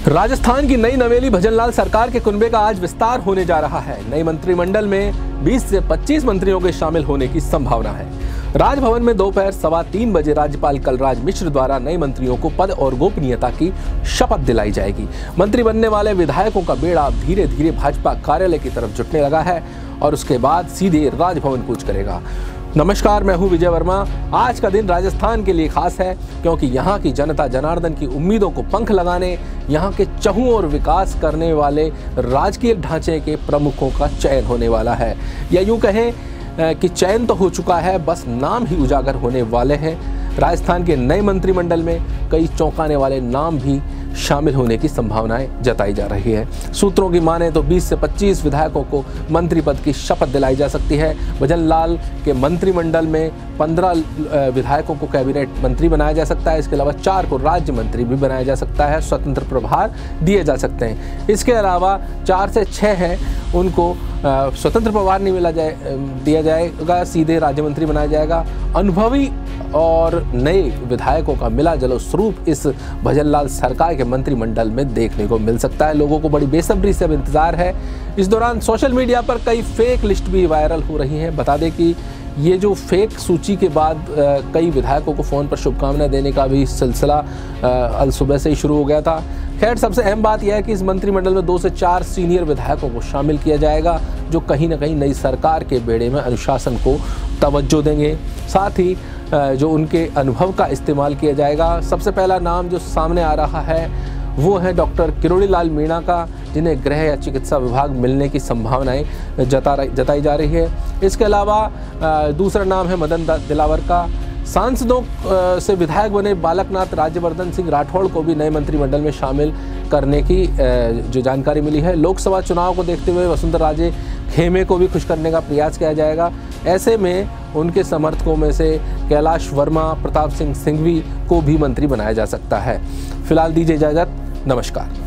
राजस्थान की नई नवेली भजनलाल सरकार के कुनबे का आज विस्तार होने जा रहा है। नई मंत्रिमंडल में 20 से 25 मंत्रियों के शामिल होने की संभावना है। राजभवन में दोपहर 3:15 बजे राज्यपाल कलराज मिश्र द्वारा नए मंत्रियों को पद और गोपनीयता की शपथ दिलाई जाएगी। मंत्री बनने वाले विधायकों का बेड़ा धीरे धीरे भाजपा कार्यालय की तरफ जुटने लगा है और उसके बाद सीधे राजभवन कूच करेगा। नमस्कार, मैं हूं विजय वर्मा। आज का दिन राजस्थान के लिए खास है क्योंकि यहाँ की जनता जनार्दन की उम्मीदों को पंख लगाने, यहाँ के चहुं और विकास करने वाले राजकीय ढांचे के प्रमुखों का चयन होने वाला है। या यूं कहें कि चयन तो हो चुका है, बस नाम ही उजागर होने वाले हैं। राजस्थान के नए मंत्रिमंडल में कई चौंकाने वाले नाम भी शामिल होने की संभावनाएं जताई जा रही है। सूत्रों की माने तो 20 से 25 विधायकों को मंत्री पद की शपथ दिलाई जा सकती है। भजनलाल के मंत्रिमंडल में 15 विधायकों को कैबिनेट मंत्री बनाया जा सकता है। इसके अलावा 4 को राज्य मंत्री भी बनाया जा सकता है, स्वतंत्र प्रभार दिए जा सकते हैं। इसके अलावा 4 से 6 हैं, उनको स्वतंत्र प्रभार नहीं दिया जाएगा, सीधे राज्य मंत्री बनाया जाएगा। अनुभवी और नए विधायकों का मिला जुला स्वरूप इस भजनलाल सरकार के मंत्रिमंडल में देखने को मिल सकता है। लोगों को बड़ी बेसब्री से अब इंतजार है। इस दौरान सोशल मीडिया पर कई फेक लिस्ट भी वायरल हो रही हैं। बता दें कि ये जो फेक सूची के बाद कई विधायकों को फ़ोन पर शुभकामनाएं देने का भी सिलसिला अल सुबह से ही शुरू हो गया था। खैर, सबसे अहम बात यह है कि इस मंत्रिमंडल में 2 से 4 सीनियर विधायकों को शामिल किया जाएगा जो कहीं ना कहीं नई सरकार के बेड़े में अनुशासन को तवज्जो देंगे। साथ ही जो उनके अनुभव का इस्तेमाल किया जाएगा। सबसे पहला नाम जो सामने आ रहा है वो है डॉक्टर किरोड़ी लाल मीणा का, जिन्हें गृह या चिकित्सा विभाग मिलने की संभावनाएं जताई जा रही है। इसके अलावा दूसरा नाम है मदन दिलावर का। सांसदों से विधायक बने बालकनाथ राज्यवर्धन सिंह राठौड़ को भी नए मंत्रिमंडल में शामिल करने की जो जानकारी मिली है। लोकसभा चुनाव को देखते हुए वसुंधरा राजे खेमे को भी खुश करने का प्रयास किया जाएगा। ऐसे में उनके समर्थकों में से कैलाश वर्मा, प्रताप सिंह सिंघवी को भी मंत्री बनाया जा सकता है। फिलहाल दीजिए इजाजत, नमस्कार।